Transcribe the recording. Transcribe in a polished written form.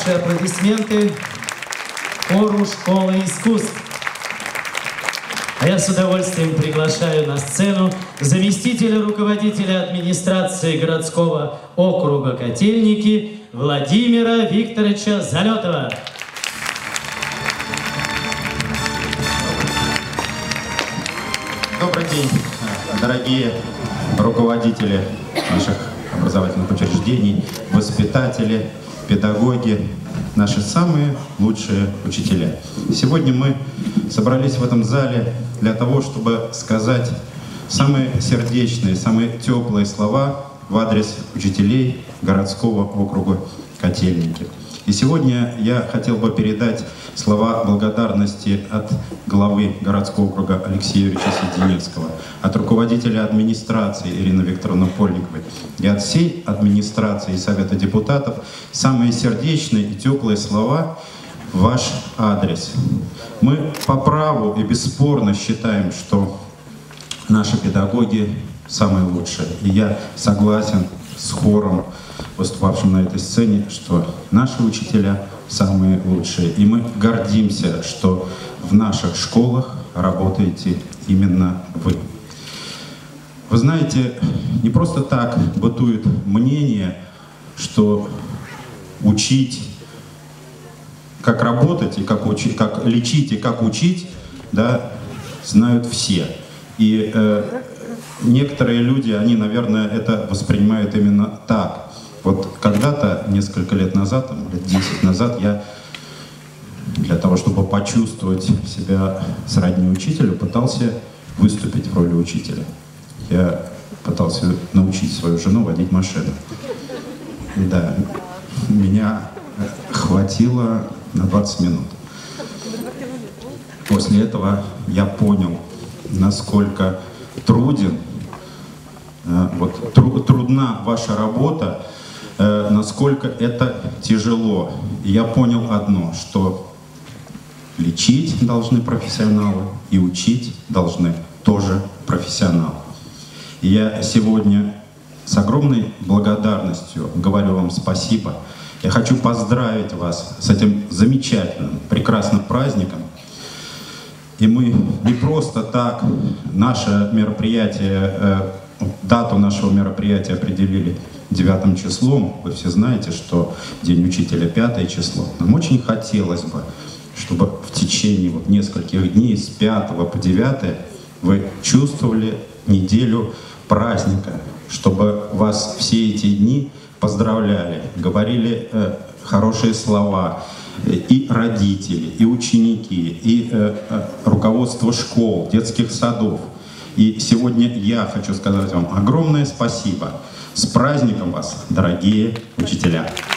Ваши аплодисменты хору школы искусств. А я с удовольствием приглашаю на сцену заместителя руководителя администрации городского округа Котельники Владимира Викторовича Залетова. Добрый день, дорогие руководители наших образовательных учреждений, воспитатели, педагоги, наши самые лучшие учителя. Сегодня мы собрались в этом зале для того, чтобы сказать самые сердечные, самые теплые слова в адрес учителей городского округа Котельники. И сегодня я хотел бы передать слова благодарности от главы городского округа Алексея Юрьевича Седенецкого, от руководителя администрации Ирины Викторовны Польниковой и от всей администрации и Совета депутатов самые сердечные и теплые слова в ваш адрес. Мы по праву и бесспорно считаем, что наши педагоги самые лучшие. И я согласен с хором, выступавшим на этой сцене, что наши учителя самые лучшие. И мы гордимся, что в наших школах работаете именно вы. Вы знаете, не просто так бытует мнение, что учить, как работать, и как лечить, и как учить, да, знают все. И некоторые люди, они, наверное, это воспринимают именно так. Вот когда-то, несколько лет назад, лет 10 назад, я для того, чтобы почувствовать себя сродни учителю, пытался выступить в роли учителя. Я пытался научить свою жену водить машину. Да, меня хватило на 20 минут. После этого я понял, насколько трудна ваша работа, насколько это тяжело. И я понял одно, что лечить должны профессионалы и учить должны тоже профессионалы. И я сегодня с огромной благодарностью говорю вам спасибо. Я хочу поздравить вас с этим замечательным, прекрасным праздником. И мы не просто так наше мероприятие, дату нашего мероприятия определили 9 числом. Вы все знаете, что День учителя 5 число. Нам очень хотелось бы, чтобы в течение нескольких дней с 5 по 9 вы чувствовали неделю праздника, чтобы вас все эти дни поздравляли, говорили хорошие слова и родители, и ученики, и руководство школ, детских садов. И сегодня я хочу сказать вам огромное спасибо. С праздником вас, дорогие учителя!